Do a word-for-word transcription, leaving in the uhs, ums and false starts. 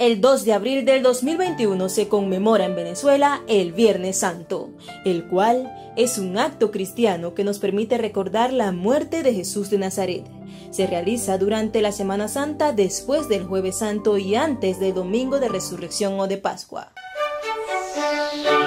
El dos de abril del dos mil veintiuno se conmemora en Venezuela el Viernes Santo, el cual es un acto cristiano que nos permite recordar la muerte de Jesús de Nazaret. Se realiza durante la Semana Santa, después del Jueves Santo y antes del Domingo de Resurrección o de Pascua.